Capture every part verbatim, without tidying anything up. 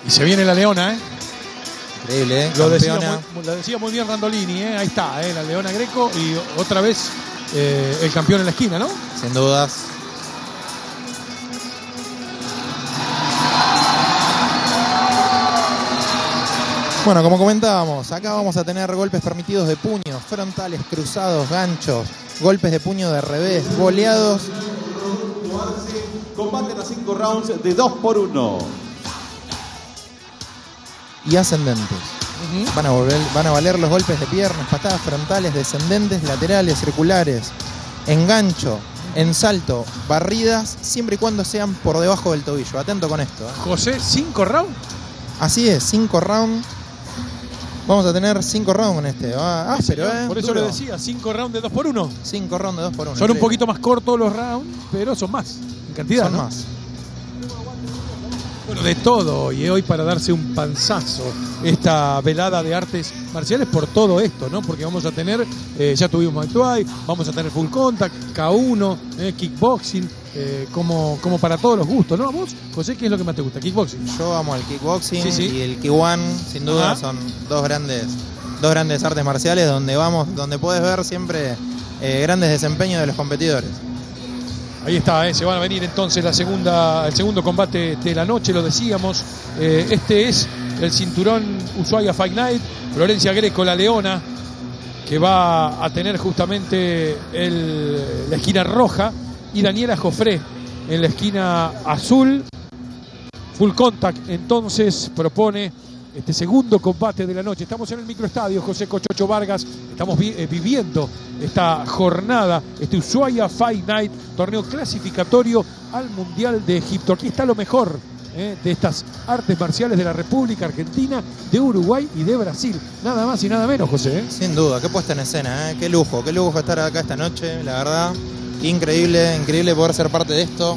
Y se viene la Leona, ¿eh? Increíble, ¿eh? Lo decía, muy, lo decía muy bien Randolini, ¿eh? Ahí está, ¿eh? La Leona Greco y otra vez eh, el campeón en la esquina, ¿no? Sin dudas. Bueno, como comentábamos, acá vamos a tener golpes permitidos de puño, frontales, cruzados, ganchos, golpes de puño de revés, boleados. Combaten a cinco rounds de dos por uno. Y ascendentes. Uh-huh. Van a volver, van a valer los golpes de piernas, patadas frontales, descendentes, laterales, circulares, engancho, en salto, barridas, siempre y cuando sean por debajo del tobillo. Atento con esto, ¿eh? José, ¿cinco rounds? Así es, cinco rounds. Vamos a tener cinco rounds con este. Ah, sí, pero, ¿eh? Por eso duro. le decía, cinco rounds de dos por uno. cinco rounds de dos por uno. Son increíble. Un poquito más cortos los rounds, pero son más en cantidad, Son ¿no? más. Bueno, de todo, y hoy para darse un panzazo esta velada de artes marciales por todo esto, ¿no? Porque vamos a tener, eh, ya tuvimos Muay Thai, vamos a tener Full Contact, K uno, eh, Kickboxing, eh, como, como para todos los gustos, ¿no? ¿Vos, José, qué es lo que más te gusta? ¿Kickboxing? Yo amo el kickboxing, sí, sí. Y el K uno, sin duda. Ajá. Son dos grandes, dos grandes artes marciales donde vamos, donde puedes ver siempre eh, grandes desempeños de los competidores. Ahí está, eh, se van a venir entonces la segunda, el segundo combate de la noche, lo decíamos. Eh, este es el cinturón Ushuaia Fight Night. Florencia Greco, la Leona, que va a tener justamente el, la esquina roja, y Daniela Joffre en la esquina azul. Full Contact entonces propone este segundo combate de la noche. Estamos en el microestadio José Cochocho Vargas, estamos vi eh, viviendo esta jornada, este Ushuaia Fight Night, torneo clasificatorio al Mundial de Egipto. Aquí está lo mejor eh, de estas artes marciales de la República Argentina, de Uruguay y de Brasil. Nada más y nada menos, José. ¿eh? Sin duda, qué puesta en escena, ¿eh? Qué lujo, qué lujo estar acá esta noche, la verdad. Increíble, increíble poder ser parte de esto.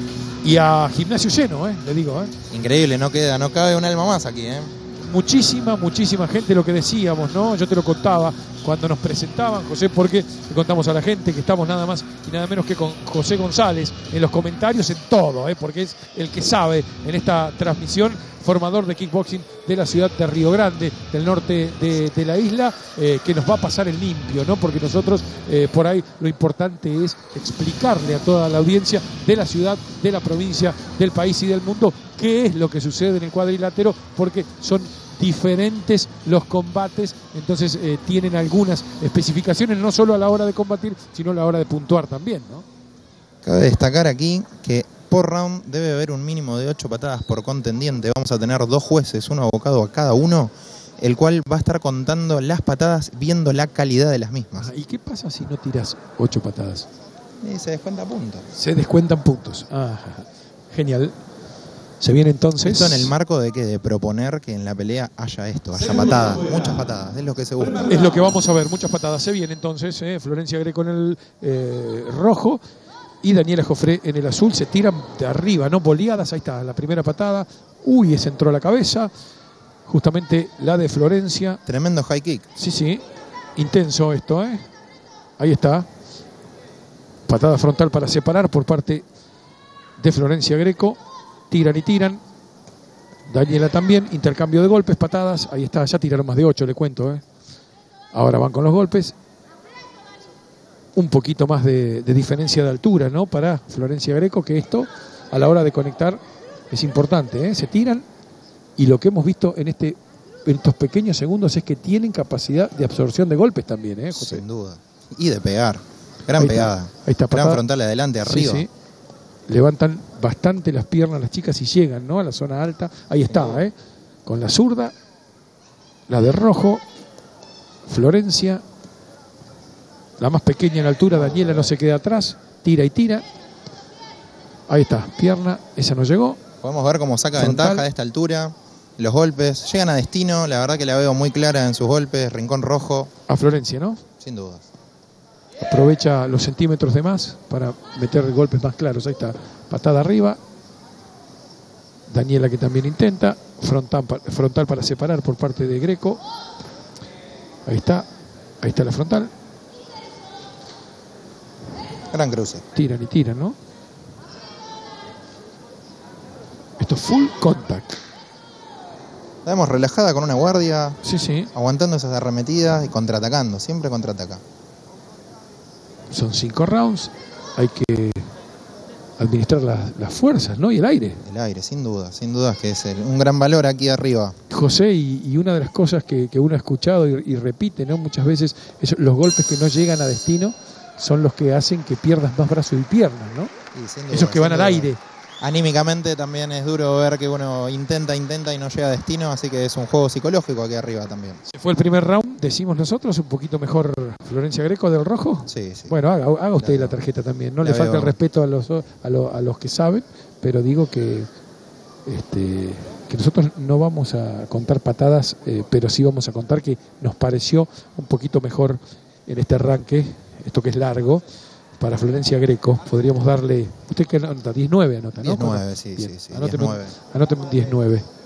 Y a gimnasio lleno, ¿eh? Le digo. ¿eh? Increíble, no queda, no cabe un alma más aquí, ¿eh? Muchísima, muchísima gente, lo que decíamos, ¿no? Yo te lo contaba cuando nos presentaban, José, porque le contamos a la gente que estamos nada más y nada menos que con José González en los comentarios, en todo, ¿eh? Porque es el que sabe en esta transmisión, formador de kickboxing de la ciudad de Río Grande, del norte de, de la isla, eh, que nos va a pasar el limpio, ¿no? Porque nosotros eh, por ahí lo importante es explicarle a toda la audiencia de la ciudad, de la provincia, del país y del mundo qué es lo que sucede en el cuadrilátero, porque son diferentes los combates, entonces eh, tienen algunas especificaciones, no solo a la hora de combatir, sino a la hora de puntuar también, ¿no? Cabe destacar aquí que por round debe haber un mínimo de ocho patadas por contendiente. Vamos a tener dos jueces, uno abocado a cada uno, el cual va a estar contando las patadas, viendo la calidad de las mismas. ¿Y qué pasa si no tiras ocho patadas? Y se descuenta puntos. Se descuentan puntos. Ah, genial. Se viene entonces... Esto en el marco de que de proponer que en la pelea haya esto, haya patadas, muchas patadas, es lo que se busca. Es lo que vamos a ver, muchas patadas. Se viene entonces eh, Florencia Greco en el eh, rojo y Daniela Joffre en el azul. Se tiran de arriba, ¿no? Boleadas, ahí está, la primera patada. Uy, ese entró a la cabeza. Justamente la de Florencia. Tremendo high kick. Sí, sí, intenso esto, ¿eh? Ahí está. Patada frontal para separar por parte de Florencia Greco. Tiran y tiran. Daniela también. Intercambio de golpes, patadas. Ahí está, ya tiraron más de ocho, le cuento. ¿eh? Ahora van con los golpes. Un poquito más de, de diferencia de altura, ¿no? Para Florencia Greco, que esto, a la hora de conectar, es importante. ¿eh? Se tiran. Y lo que hemos visto en, este, en estos pequeños segundos es que tienen capacidad de absorción de golpes también, ¿eh, José? Sin duda. Y de pegar. Gran ahí pegada. Está, ahí está, gran frontal adelante, arriba. Sí, sí. Levantan bastante las piernas las chicas y llegan, ¿no? A la zona alta. Ahí está, ¿eh? Con la zurda, la de rojo, Florencia, la más pequeña en altura, Daniela no se queda atrás, tira y tira. Ahí está, pierna, esa no llegó. Podemos ver cómo saca frontal. Ventaja de esta altura, los golpes, llegan a destino, la verdad que la veo muy clara en sus golpes, rincón rojo. A Florencia, ¿no? Sin dudas. Aprovecha los centímetros de más para meter golpes más claros. Ahí está, patada arriba. Daniela que también intenta. Frontal, frontal para separar por parte de Greco. Ahí está, ahí está la frontal. Gran cruce. Tiran y tiran, ¿no? Esto es full contact. La vemos relajada con una guardia, Sí, sí. aguantando esas arremetidas y contraatacando, siempre contraataca. Son cinco rounds. Hay que administrar las, las fuerzas, ¿no? Y el aire. El aire, sin duda, sin duda que es el- un gran valor aquí arriba. José, y, y una de las cosas que, que uno ha escuchado y, y repite, ¿no? Muchas veces, es, los golpes que no llegan a destino son los que hacen que pierdas más brazos y piernas, ¿no? Y sin duda, Esos que sin van al duda. aire. Anímicamente también es duro ver que uno intenta, intenta y no llega a destino, así que es un juego psicológico aquí arriba también. Se fue el primer round, decimos nosotros, un poquito mejor Florencia Greco del rojo. Sí, sí. Bueno, haga, haga usted La- la tarjeta también. No la le falta veo. el respeto a los, a, lo- a los que saben, pero digo que, este, que nosotros no vamos a contar patadas, eh, pero sí vamos a contar que nos pareció un poquito mejor en este arranque, esto que es largo, para Florencia Greco. Podríamos darle, ¿usted qué anota? diez nueve anota, ¿no? diez nueve, sí, Bien, sí, sí, anóteme un- diez nueve. anóteme un diez nueve.